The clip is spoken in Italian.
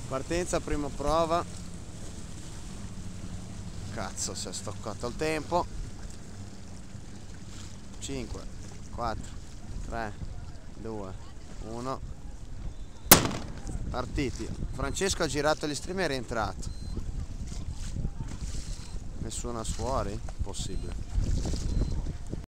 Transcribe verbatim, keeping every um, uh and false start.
Partenza, prima prova. Cazzo, si è stoccato il tempo. Cinque, quattro, tre, due, uno. Partiti. Francesco ha girato gli stream e è rientrato. Nessuno fuori? Possibile.